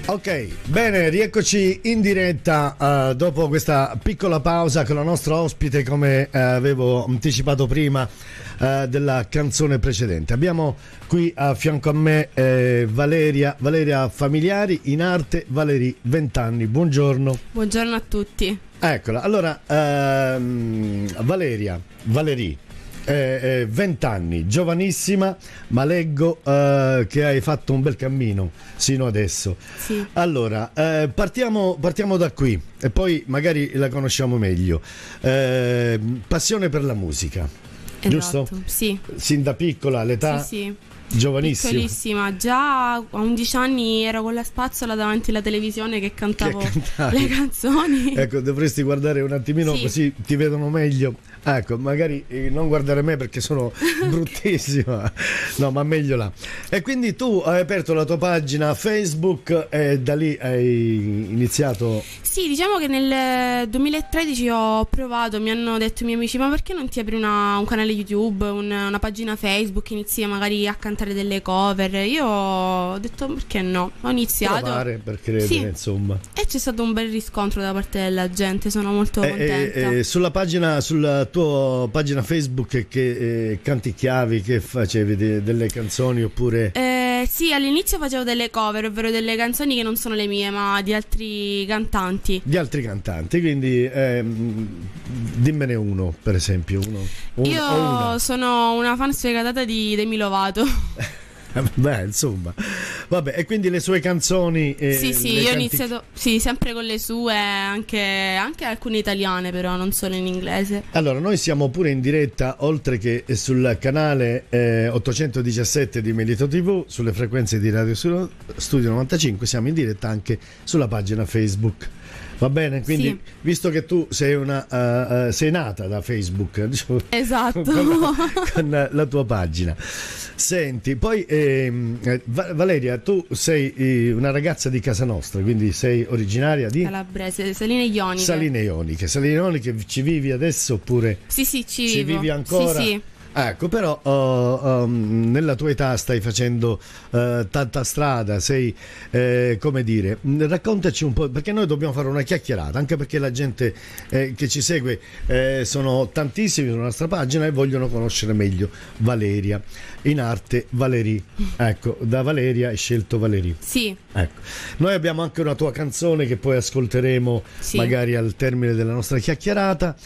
Ok, bene, rieccoci in diretta dopo questa piccola pausa con la nostra ospite, come avevo anticipato prima della canzone precedente. Abbiamo qui a fianco a me Valeria Familiari, in arte Valerie, 20 anni. Buongiorno. Buongiorno a tutti. Eccola, allora Valerie, 20 anni, giovanissima, ma leggo che hai fatto un bel cammino sino adesso. Sì. Allora, partiamo da qui e poi magari la conosciamo meglio. Passione per la musica, Esatto, giusto? sì. Sin da piccola, all'età Sì. giovanissima. Piccolissima, già a 11 anni ero con la spazzola davanti alla televisione che cantavo le canzoni. Ecco, dovresti guardare un attimino, Sì. così ti vedono meglio. Ecco, magari non guardare me perché sono bruttissima. No, ma meglio là. E quindi tu hai aperto la tua pagina Facebook e da lì hai iniziato. Sì, diciamo che nel 2013 ho provato, mi hanno detto i miei amici: ma perché non ti apri un canale YouTube, una pagina Facebook, inizi magari a cantare delle cover? Io ho detto perché no, ho iniziato. Provare per credere, Sì. insomma. E c'è stato un bel riscontro da parte della gente, sono molto contenta. Sulla tua pagina Facebook che canticchiavi, che facevi delle canzoni oppure... Sì, all'inizio facevo delle cover, ovvero delle canzoni che non sono le mie, ma di altri cantanti. Di altri cantanti, quindi dimmene uno, per esempio. Io o una. sono una fan sfegatata di Demi Lovato. Beh, insomma, vabbè, e quindi le sue canzoni Sì, io ho iniziato sempre con le sue, anche alcune italiane, però non solo in inglese. Allora, noi siamo pure in diretta, oltre che sul canale 817 di Melito TV, sulle frequenze di Radio Studio 95, siamo in diretta anche sulla pagina Facebook. Va bene? Quindi, Sì. visto che tu sei sei nata da Facebook, diciamo, Esatto. con la tua pagina. Senti, poi Valeria, tu sei una ragazza di casa nostra, quindi sei originaria di Calabrese, Saline Ioniche. Saline Ioniche, ci vivi adesso oppure Sì, ci vivo. vivi ancora? Sì. Ecco, però nella tua età stai facendo tanta strada, sei, come dire, raccontaci un po', perché noi dobbiamo fare una chiacchierata, anche perché la gente che ci segue sono tantissimi sulla nostra pagina e vogliono conoscere meglio Valeria, in arte Valerie. Ecco, da Valeria hai scelto Valerie. Sì. Ecco. Noi abbiamo anche una tua canzone che poi ascolteremo magari al termine della nostra chiacchierata.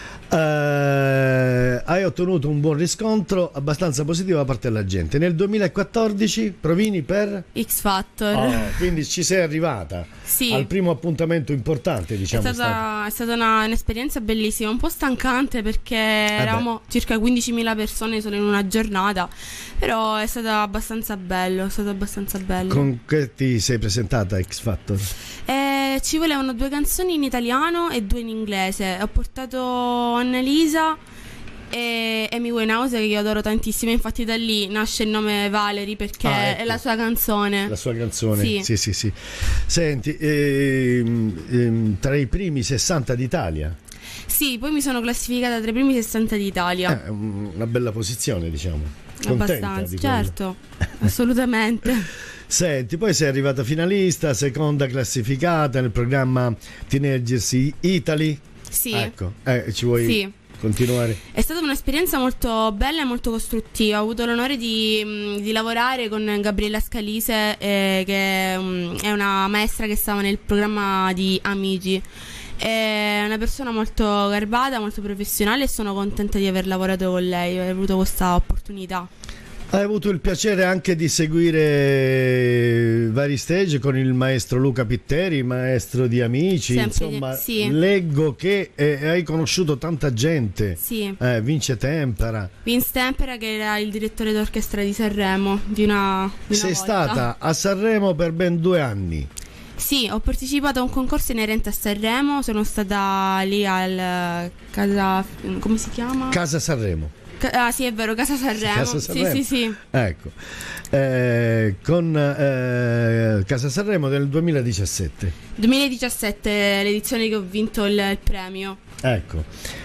Hai ottenuto un buon riscontro abbastanza positivo da parte della gente. Nel 2014 provini per X Factor. quindi ci sei arrivata al primo appuntamento importante, diciamo. È stata un'esperienza bellissima, un po' stancante perché eravamo circa 15.000 persone solo in una giornata, però è stato abbastanza bello. Con che ti sei presentata a X Factor? Ci volevano 2 canzoni in italiano e 2 in inglese. Ho portato Annalisa e Amy Winehouse, che io adoro tantissimo, infatti da lì nasce il nome Valerie, perché ecco, è la sua canzone. La sua canzone, sì. sì. Senti, tra i primi 60 d'Italia. Sì, poi mi sono classificata tra i primi 60 d'Italia. Una bella posizione, diciamo. Contenta Abbastanza, di certo, assolutamente. Senti, poi sei arrivata finalista, seconda classificata nel programma Teenagers Italy. Sì. Ecco, ci vuoi continuare? È stata un'esperienza molto bella e molto costruttiva. Ho avuto l'onore di lavorare con Gabriella Scalise, che è una maestra che stava nel programma di Amici. È una persona molto garbata, molto professionale, e sono contenta di aver lavorato con lei, aver avuto questa opportunità. Hai avuto il piacere anche di seguire vari stage con il maestro Luca Pitteri, maestro di Amici. Sempre, insomma, sì. Leggo che hai conosciuto tanta gente. Sì. Vince Tempera. Vince Tempera, che era il direttore d'orchestra di Sanremo di una Sei volta. stata a Sanremo per ben 2 anni. Sì, ho partecipato a un concorso inerente a Sanremo, sono stata lì al casa... come si chiama? Casa Sanremo. Sì, è vero, Casa Sanremo. Casa Sanremo. Sì. Ecco. con Casa Sanremo del 2017. 2017 l'edizione che ho vinto il premio. Ecco,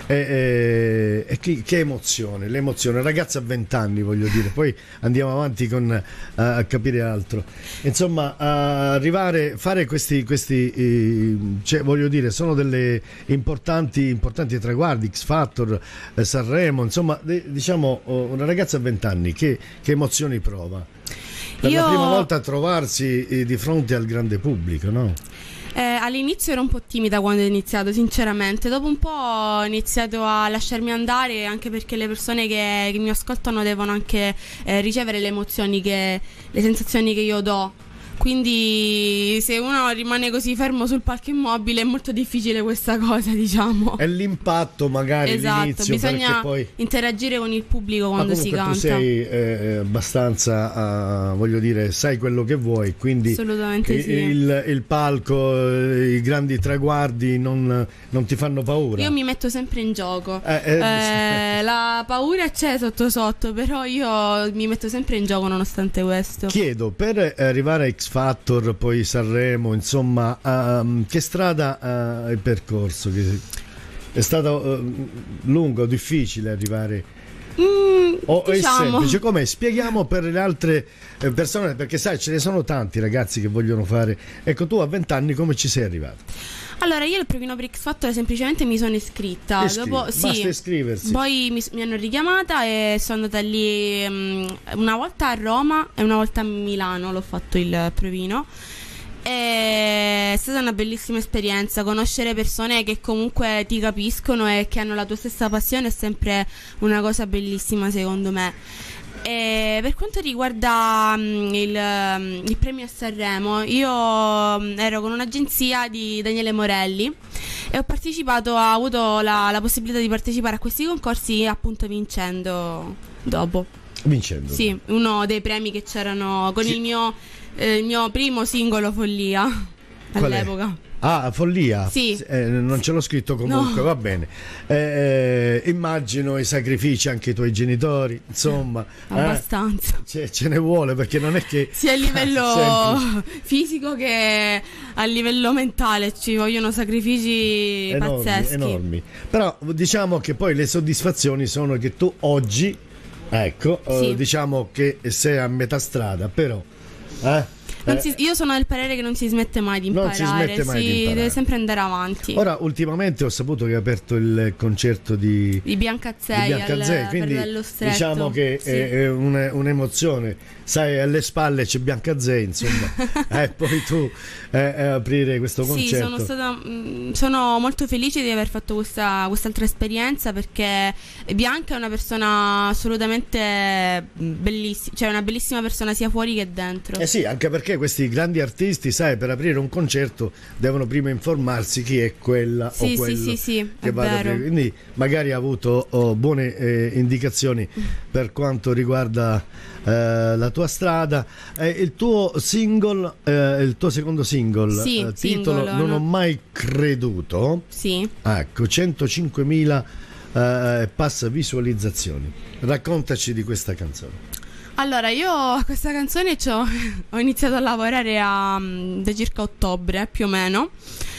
che emozione, l'emozione, ragazza a 20 anni, voglio dire, poi andiamo avanti con a capire altro. Insomma, arrivare, fare questi cioè, voglio dire, sono delle importanti traguardi, X Factor, Sanremo, insomma, diciamo, una ragazza a 20 anni, che emozioni prova? Per la prima volta a trovarsi di fronte al grande pubblico, no? All'inizio ero un po' timida quando ho iniziato, sinceramente. Dopo un po' ho iniziato a lasciarmi andare, anche perché le persone che mi ascoltano devono anche ricevere le emozioni, le sensazioni che io do. Quindi se uno rimane così fermo sul palco immobile è molto difficile questa cosa, diciamo. È l'impatto magari, esatto, l'inizio, bisogna poi interagire con il pubblico quando si canta. Tu sei abbastanza, voglio dire, sai quello che vuoi, quindi assolutamente sì. Il palco, i grandi traguardi non ti fanno paura? Io mi metto sempre in gioco. La paura c'è sotto, però io mi metto sempre in gioco nonostante questo. Chiedo, per arrivare a X Factor, poi Sanremo, insomma, che strada hai percorso? È stato lungo, difficile arrivare? O è semplice? Com'è? Spieghiamo per le altre persone, perché sai, ce ne sono tanti ragazzi che vogliono fare. Ecco, tu a 20 anni come ci sei arrivato? Allora, io il provino per X Factor semplicemente mi sono iscritta. Dopo, basta iscriversi. Poi mi hanno richiamata e sono andata lì una volta a Roma e una volta a Milano, l'ho fatto il provino. È stata una bellissima esperienza. Conoscere persone che comunque ti capiscono e che hanno la tua stessa passione è sempre una cosa bellissima, secondo me. E per quanto riguarda il premio a Sanremo, io ero con un'agenzia di Daniele Morelli e ho avuto la possibilità di partecipare a questi concorsi, appunto vincendo dopo. Vincendo? Sì, uno dei premi che c'erano con il mio primo singolo, Follia, all'epoca. Ah, Follia? Sì. Non ce l'ho scritto comunque, no. Va bene. Immagino i sacrifici anche ai tuoi genitori, insomma. Abbastanza. Ce ne vuole, perché non è che... sia a livello fisico che a livello mentale ci vogliono sacrifici pazzeschi. Enormi. Però diciamo che poi le soddisfazioni sono che tu oggi, ecco, sì, diciamo che sei a metà strada, però... io sono del parere che non si smette mai di imparare, deve sempre andare avanti. Ora, ultimamente ho saputo che hai aperto il concerto di Bianca Azzei, quindi Fratello Stretto. Diciamo che sì, è un'emozione. Sai, alle spalle c'è Bianca Azzei, insomma, poi tu aprire questo concerto. Sì, sono molto felice di aver fatto quest'altra esperienza, perché Bianca è una persona assolutamente bellissima, cioè una bellissima persona sia fuori che dentro. Sì, anche perché questi grandi artisti, sai, per aprire un concerto devono prima informarsi chi è quella o quello che va ad aprire. Quindi magari ha avuto buone indicazioni per quanto riguarda la tua strada. Il tuo single, il tuo secondo single, titolo singolo, Non ho mai creduto. Sì. Ecco, 105.000 passa visualizzazioni. Raccontaci di questa canzone. Allora, io a questa canzone ho iniziato a lavorare da circa ottobre, più o meno.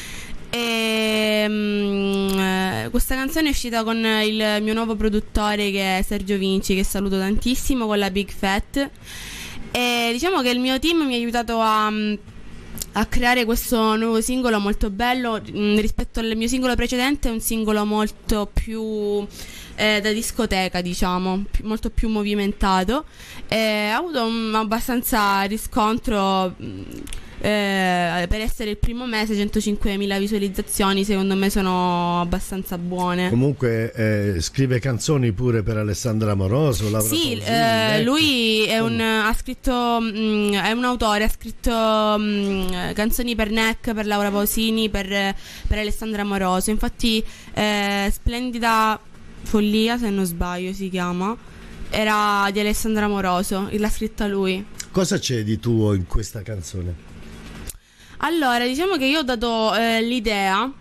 E questa canzone è uscita con il mio nuovo produttore, che è Sergio Vinci, che saluto tantissimo, con la Big Fat. E diciamo che il mio team mi ha aiutato a creare questo nuovo singolo molto bello. Rispetto al mio singolo precedente è un singolo molto più da discoteca, diciamo, molto più movimentato. Ha avuto abbastanza riscontro. Per essere il primo mese 105.000 visualizzazioni secondo me sono abbastanza buone. Comunque scrive canzoni pure per Alessandra Amoroso, Laura Pausini, lui è un autore, ha scritto canzoni per NEC, per Laura Pausini, per Alessandra Amoroso. Infatti Splendida Follia, se non sbaglio si chiama, era di Alessandra Amoroso, l'ha scritta lui. Cosa c'è di tuo in questa canzone? Allora, diciamo che io ho dato l'idea,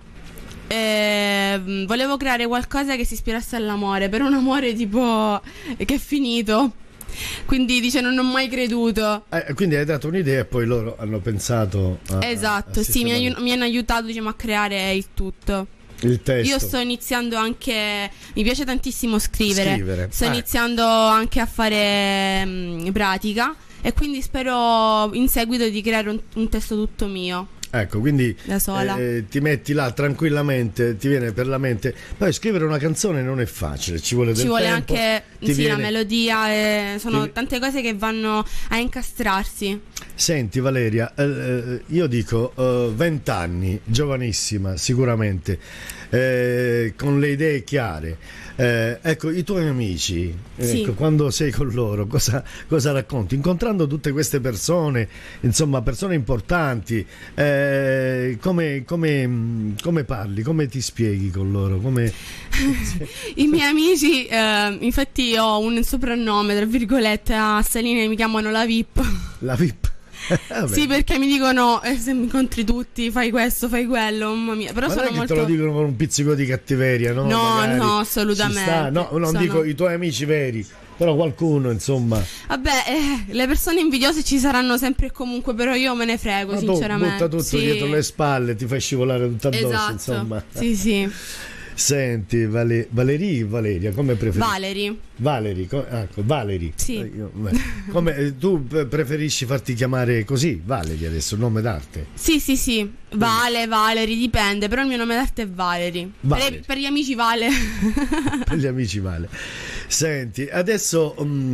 volevo creare qualcosa che si ispirasse all'amore, per un amore tipo che è finito, Quindi dice non ho mai creduto. Quindi hai dato un'idea e poi loro hanno pensato esatto, sì, mi hanno aiutato, diciamo, a creare il tutto. Il testo. Io sto iniziando anche, mi piace tantissimo scrivere. Sto iniziando anche a fare pratica e quindi spero in seguito di creare un testo tutto mio. Ecco, quindi da sola. Ti metti là tranquillamente, ti viene per la mente. Poi scrivere una canzone non è facile, ci vuole del tempo. Ci vuole anche la melodia, sono tante cose che vanno a incastrarsi. Senti Valeria, io dico 20 anni, giovanissima sicuramente, con le idee chiare. Ecco, i tuoi amici, sì. Ecco, quando sei con loro, cosa racconti? Incontrando tutte queste persone, insomma, persone importanti, come parli? Come ti spieghi con loro? I miei amici, infatti ho un soprannome, tra virgolette, a Saline mi chiamano la VIP. La VIP? Sì, perché mi dicono se mi incontri tutti fai questo, fai quello, mamma mia. Però ma sono non è che molto... te lo dicono con un pizzico di cattiveria, no? No, assolutamente. No, non dico i tuoi amici veri, però qualcuno, insomma. Vabbè, le persone invidiose ci saranno sempre e comunque, però io me ne frego, sinceramente. Butta tutto dietro le spalle, ti fai scivolare tutto addosso, esatto. Insomma. Sì. Senti, Valeria, come preferisci? Valerie. Sì. Tu preferisci farti chiamare così, Valerie adesso, nome d'arte? Sì. Valerie, dipende, però il mio nome d'arte è Valerie. Per gli amici Vale. Per gli amici Vale. Senti, adesso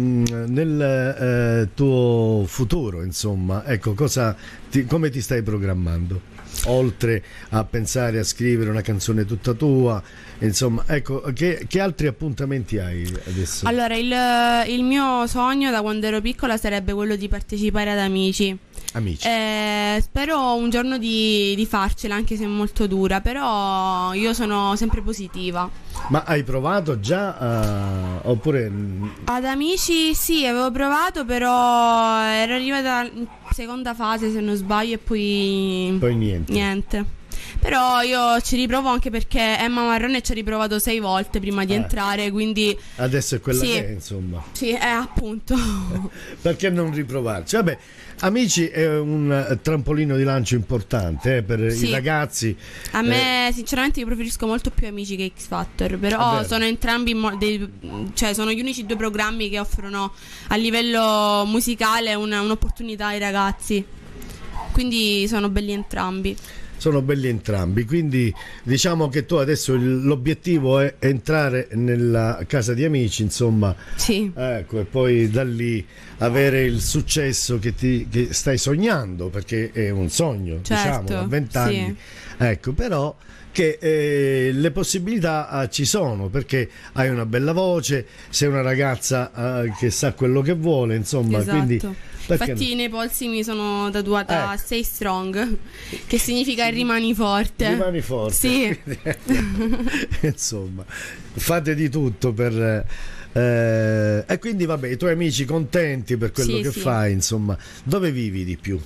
nel tuo futuro, insomma, ecco, come ti stai programmando? Oltre a pensare a scrivere una canzone tutta tua, insomma, ecco, che altri appuntamenti hai adesso? Allora, il mio sogno da quando ero piccola sarebbe quello di partecipare ad Amici. Spero un giorno di farcela, anche se è molto dura, però io sono sempre positiva. Ma hai provato già oppure... Ad Amici sì, avevo provato, però ero arrivata in seconda fase se non sbaglio e poi niente. Però io ci riprovo, anche perché Emma Marrone ci ha riprovato 6 volte prima di entrare, quindi adesso è quella che è, insomma. Sì, appunto. Perché non riprovarci? Vabbè, Amici è un trampolino di lancio importante per i ragazzi. A me sinceramente io preferisco molto più Amici che X Factor, però sono entrambi sono gli unici 2 programmi che offrono a livello musicale un'opportunità ai ragazzi. Quindi sono belli entrambi. Quindi diciamo che tu adesso l'obiettivo è entrare nella casa di Amici, insomma. Sì. Ecco, e poi da lì avere il successo che stai sognando, perché è un sogno, diciamo, a 20 anni. Ecco, però che le possibilità ci sono, perché hai una bella voce, sei una ragazza che sa quello che vuole, insomma, quindi infatti nei polsi mi sono tatuata Stay Strong, che significa rimani forte. Sì. Insomma, fate di tutto per e quindi vabbè, i tuoi amici contenti per quello che fai, insomma. Dove vivi di più?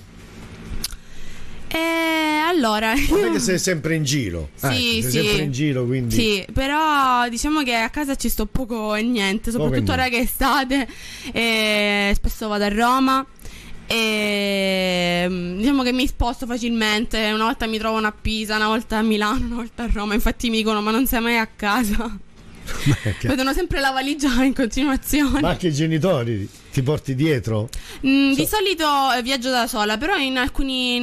Allora, non è che sei sempre in giro. Sei sempre in giro, quindi. Sì, però diciamo che a casa ci sto poco e niente, soprattutto ora che è estate, e spesso vado a Roma e diciamo che mi sposto facilmente. Una volta mi trovano a Pisa, una volta a Milano, una volta a Roma. Infatti mi dicono: ma non sei mai a casa? Vedono sempre la valigia in continuazione. Ma anche i genitori ti porti dietro? Di solito viaggio da sola, però in alcune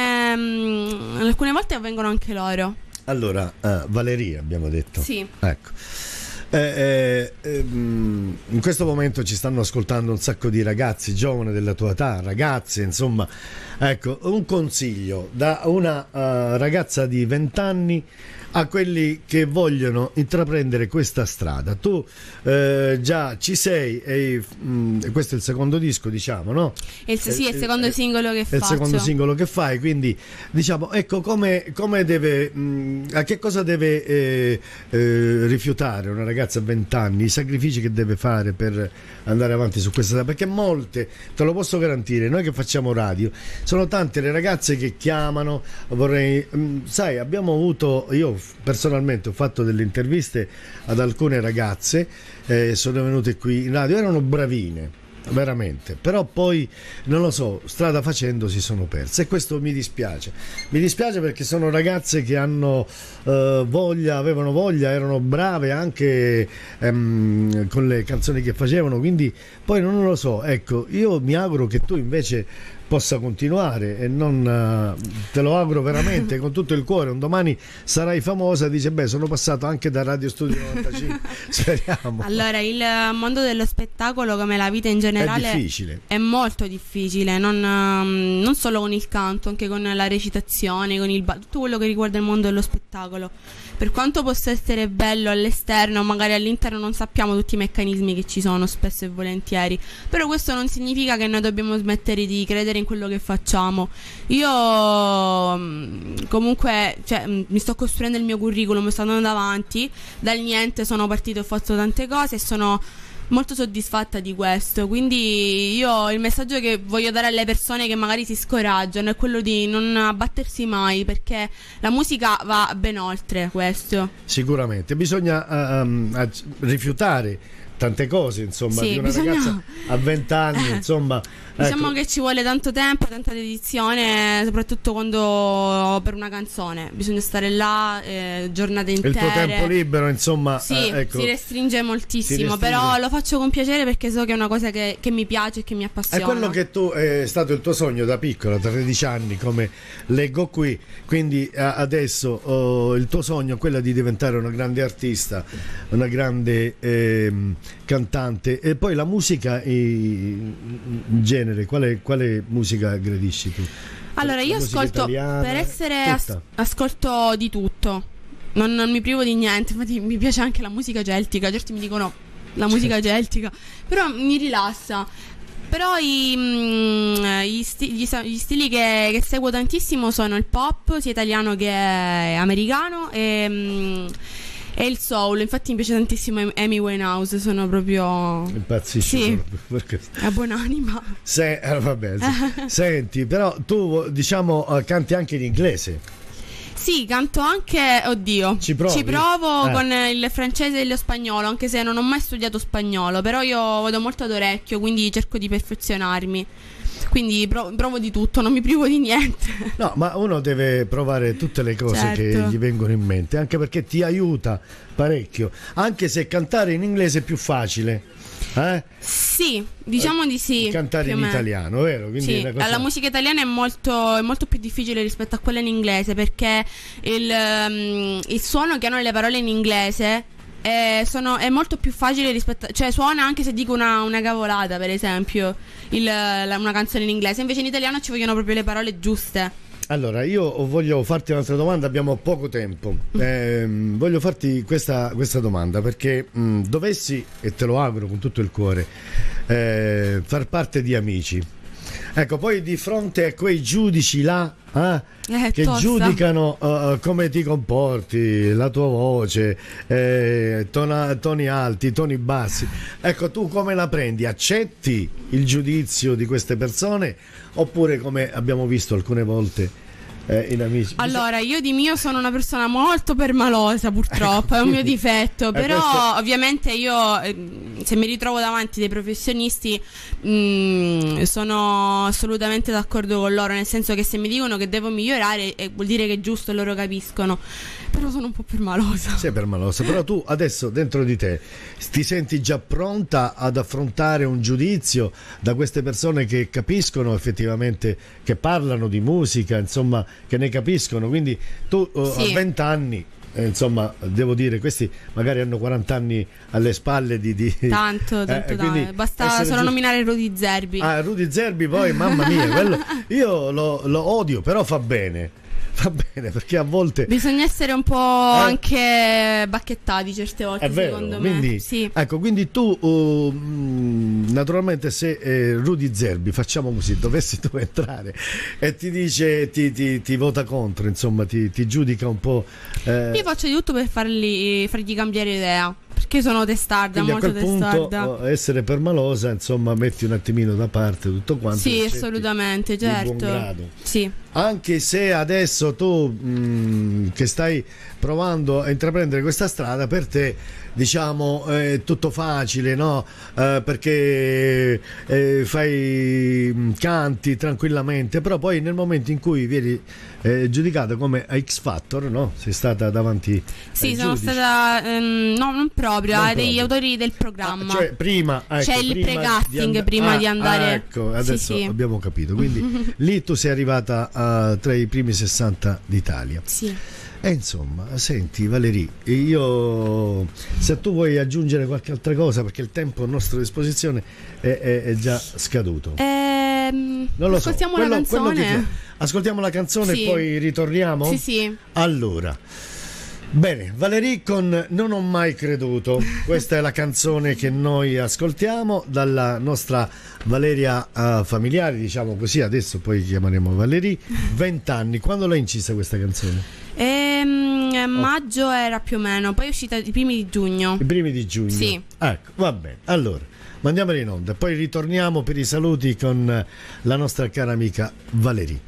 volte vengono anche loro. Allora, Valeria abbiamo detto. Sì. Ecco. In questo momento ci stanno ascoltando un sacco di ragazzi giovani della tua età, ragazze, insomma. Ecco, un consiglio da una ragazza di 20 anni a quelli che vogliono intraprendere questa strada. Tu già ci sei e questo è il secondo disco, diciamo, no? Sì, è il secondo singolo che faccio. È il secondo singolo che fai, quindi diciamo, ecco, come deve, a che cosa deve rifiutare una ragazza a 20 anni, i sacrifici che deve fare per andare avanti su questa strada, perché molte, te lo posso garantire, noi che facciamo radio, sono tante le ragazze che chiamano, sai, abbiamo avuto, io personalmente ho fatto delle interviste ad alcune ragazze, sono venute qui in radio, erano bravine, veramente, però poi non lo so, strada facendo si sono perse e questo mi dispiace perché sono ragazze che hanno avevano voglia, erano brave anche con le canzoni che facevano, quindi poi non lo so, ecco, io mi auguro che tu invece possa continuare e non te lo auguro veramente con tutto il cuore, un domani sarai famosa, dice beh sono passato anche da Radio Studio 95, speriamo. Allora, il mondo dello spettacolo, come la vita in generale, è molto difficile, non solo con il canto, anche con la recitazione, con tutto quello che riguarda il mondo dello spettacolo. Per quanto possa essere bello all'esterno, magari all'interno non sappiamo tutti i meccanismi che ci sono spesso e volentieri, però questo non significa che noi dobbiamo smettere di credere in quello che facciamo. Io comunque, cioè, mi sto costruendo il mio curriculum, sto andando avanti, dal niente sono partito, ho fatto tante cose e sono molto soddisfatta di questo. Quindi io il messaggio che voglio dare alle persone che magari si scoraggiano è quello di non abbattersi mai, perché la musica va ben oltre questo. Sicuramente bisogna rifiutare tante cose, insomma, sì, di una ragazza a 20 anni, insomma. Diciamo che ci vuole tanto tempo, tanta dedizione, soprattutto quando per una canzone bisogna stare là giornate intere. Il tuo tempo libero, insomma, sì, ecco, si restringe moltissimo, però lo faccio con piacere perché so che è una cosa che mi piace e che mi appassiona. È quello che tu è stato il tuo sogno da piccola, 13 anni, come leggo qui, quindi adesso il tuo sogno è quello di diventare una grande artista, una grande cantante, e poi la musica in genere, quale musica aggredisci tu? Allora, io ascolto, per essere ascolto di tutto, non mi privo di niente, infatti mi piace anche la musica celtica, certi mi dicono la musica celtica, però mi rilassa. Però gli stili che seguo tantissimo sono il pop, sia italiano che americano, e il soul. Infatti mi piace tantissimo Amy Winehouse, sono proprio impazzisci, sì, perché è buonanima. Vabbè, senti, però tu diciamo canti anche in inglese. Sì, canto anche, oddio, ci provo con il francese e lo spagnolo, anche se non ho mai studiato spagnolo, però io vado molto ad orecchio, quindi cerco di perfezionarmi. Quindi provo di tutto, non mi privo di niente. No, ma uno deve provare tutte le cose, certo, che gli vengono in mente, anche perché ti aiuta parecchio, anche se cantare in inglese è più facile. Sì, diciamo di sì. Cantare in italiano, vero? Quindi sì, la musica italiana è molto più difficile rispetto a quella in inglese, perché il suono che hanno le parole in inglese è molto più facile rispetto, cioè suona anche se dico una cavolata, per esempio una canzone in inglese, invece in italiano ci vogliono proprio le parole giuste. Allora, io voglio farti un'altra domanda, abbiamo poco tempo. Voglio farti questa domanda perché dovessi, e te lo auguro con tutto il cuore, far parte di Amici. Ecco, poi di fronte a quei giudici là che giudicano come ti comporti, la tua voce, toni alti, toni bassi, ecco, tu come la prendi? Accetti il giudizio di queste persone oppure, come abbiamo visto alcune volte in Amici? Allora, io di mio sono una persona molto permalosa, purtroppo, è un mio difetto, però ovviamente io se mi ritrovo davanti dei professionisti sono assolutamente d'accordo con loro, nel senso che se mi dicono che devo migliorare vuol dire che è giusto e loro capiscono, però sono un po' permalosa. Sei permalosa, però tu adesso dentro di te ti senti già pronta ad affrontare un giudizio da queste persone che capiscono effettivamente, che parlano di musica, insomma, che ne capiscono, quindi tu sì, a 20 anni, insomma, devo dire, questi magari hanno 40 anni alle spalle tanto dai, basta solo nominare Rudy Zerbi. Rudy Zerbi, poi mamma mia, quello io lo odio, però fa bene, perché a volte bisogna essere un po' anche bacchettati certe volte, è vero, secondo quindi, me sì. Ecco, quindi tu naturalmente se Rudy Zerbi, facciamo così, dovessi tu entrare e ti dice, ti vota contro, insomma, ti giudica un po', io faccio di tutto per fargli cambiare idea. Perché sono testarda, quindi molto a quel testarda. punto essere permalosa, insomma, metti un attimino da parte tutto quanto. Sì, assolutamente, certo. Di buon grado. Sì. Anche se adesso tu che stai provando a intraprendere questa strada, per te diciamo è tutto facile, no? Perché canti tranquillamente, però poi nel momento in cui vieni giudicata come a X Factor, no? Sei stata davanti. Sì, sono stata no, non proprio, degli autori del programma. Cioè prima, ecco, c'è il pre-casting prima di andare. Ecco, adesso sì. abbiamo capito. Quindi lì tu sei arrivata tra i primi 60 d'Italia. Sì. E insomma, senti Valerie, io se tu vuoi aggiungere qualche altra cosa, perché il tempo a nostra disposizione è già scaduto. Non lo ascoltiamo so. la canzone. Ascoltiamo la canzone sì. E poi ritorniamo? Sì. Allora, bene, Valerie con Non ho mai creduto. Questa è la canzone che noi ascoltiamo dalla nostra Valeria familiare, diciamo così, adesso poi chiameremo Valerie. 20 anni, quando l'hai incisa questa canzone? Maggio era più o meno, poi è uscita i primi di giugno. I primi di giugno? Sì. Ecco, va bene. Allora, mandiamola in onda, poi ritorniamo per i saluti con la nostra cara amica Valerie.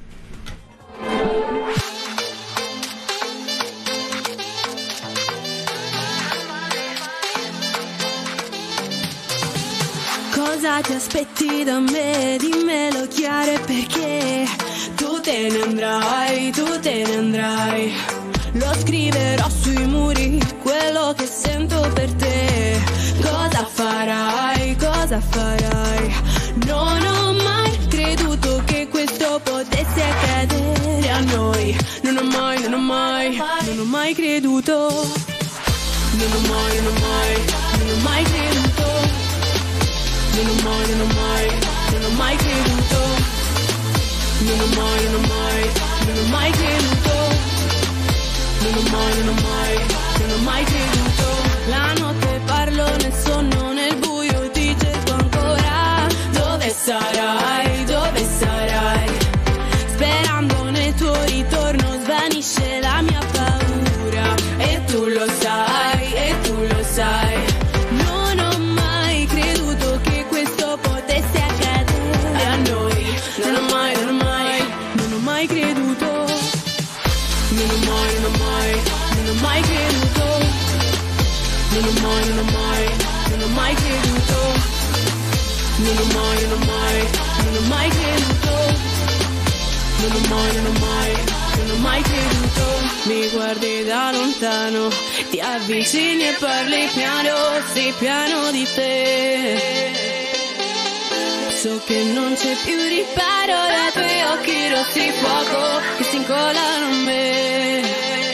Cosa ti aspetti da me? Dimmelo chiaro, perché tu te ne andrai, tu te ne andrai. Lo scriverò sui muri, quello che sento per te. Cosa farai, cosa farai? Non ho mai creduto che questo potesse accadere a noi. Non ho mai, non ho mai, non ho mai creduto. Non ho mai, non ho mai, non ho mai creduto. Non ho mai, non ho mai, non ho mai creduto. Non ho mai, non ho mai, non ho mai creduto. Non ho mai, non ho mai, non ho mai creduto. La notte parlo nel sonno, nel buio ti cerco ancora. Dove sarai, dove sarai? Sperando nel tuo ritorno svanisce la mia paura. E tu lo sai, e tu lo sai. Non ho mai creduto che questo potesse accadere a noi. Non ho mai, non ho mai, non ho mai creduto. Non ho mai, non ho mai, non ho mai creduto. Non ho mai, non ho mai, non ho mai creduto. Non ho mai, non ho mai, non ho mai creduto. Non ho mai, non ho mai, non ho mai creduto. Mi guardi da lontano, ti avvicini e parli piano, sì, piano di te. So che non c'è più riparo dai tuoi occhi rossi fuoco che si incollano a me.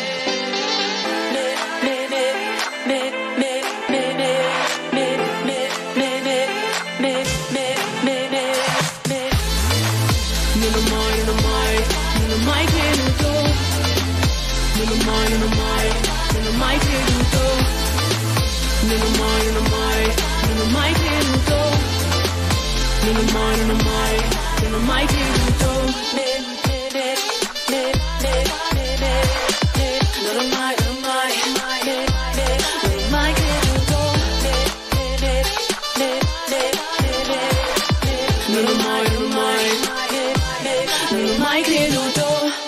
Non ho mai, non ho mai, non ho mai creduto. Non ho mai, non ho mai, non ho mai creduto. Non ho mai, non ho mai, non ho mai creduto. Non ho mai, non ho mai, non ho mai creduto. Non ho mai, non ho mai, non ho mai creduto. Non ho mai, non ho mai, non ho mai creduto.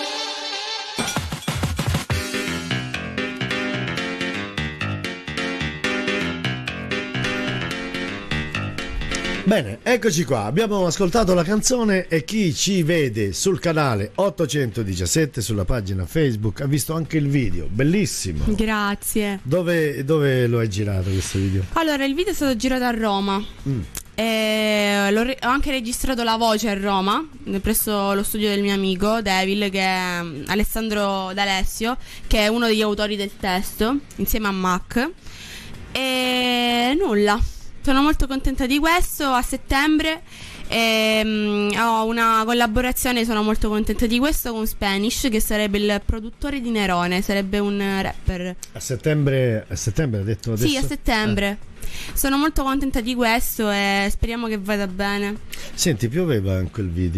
Bene, eccoci qua, abbiamo ascoltato la canzone e chi ci vede sul canale 817 sulla pagina Facebook ha visto anche il video, bellissimo. Grazie. Dove lo hai girato questo video? Allora, il video è stato girato a Roma. Ho anche registrato la voce a Roma, presso lo studio del mio amico Devil, che è Alessandro D'Alessio, che è uno degli autori del testo, insieme a Mac. E nulla, sono molto contenta di questo. A settembre ho una collaborazione, sono molto contenta di questo, con Spanish, che sarebbe il produttore di Nerone, sarebbe un rapper. A settembre ha detto adesso? Sì, a settembre. Sono molto contenta di questo e speriamo che vada bene. Senti, pioveva in quel video?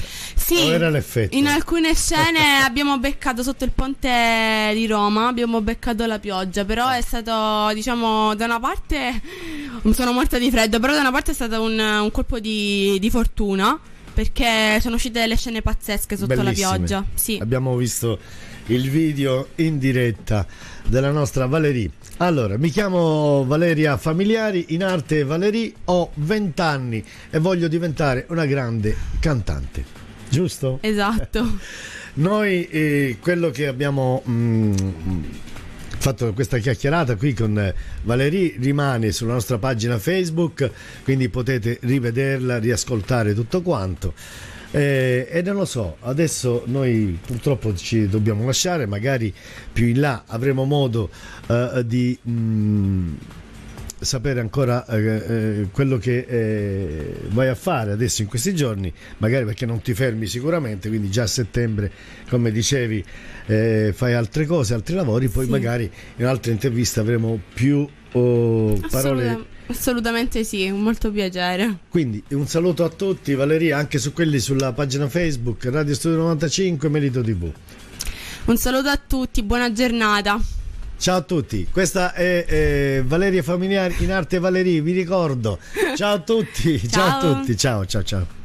Sì, o era l'effetto? in alcune scene abbiamo beccato sotto il ponte di Roma, abbiamo beccato la pioggia, però è stato, diciamo, da una parte mi sono morta di freddo, però da una parte è stato un colpo di fortuna, perché sono uscite delle scene pazzesche sotto Bellissime. la pioggia. Sì. Abbiamo visto il video in diretta della nostra Valerie. Allora, mi chiamo Valeria Familiari, in arte Valerie, ho 20 anni e voglio diventare una grande cantante, giusto? Esatto. Noi quello che abbiamo fatto questa chiacchierata qui con Valerie rimane sulla nostra pagina Facebook, quindi potete rivederla, riascoltare tutto quanto. E non lo so, adesso noi purtroppo ci dobbiamo lasciare, magari più in là avremo modo di sapere ancora quello che vai a fare adesso in questi giorni, magari perché non ti fermi sicuramente, quindi già a settembre, come dicevi, fai altre cose, altri lavori, poi Sì. magari in un'altra intervista avremo più parole. Assolutamente sì, molto piacere. Quindi un saluto a tutti, Valeria, anche su quelli sulla pagina Facebook Radio Studio 95 Merito TV. Un saluto a tutti, buona giornata. Ciao a tutti, questa è Valeria Familiari, in arte Valerie, vi ricordo. Ciao a tutti, ciao a Ciao. tutti, ciao ciao ciao.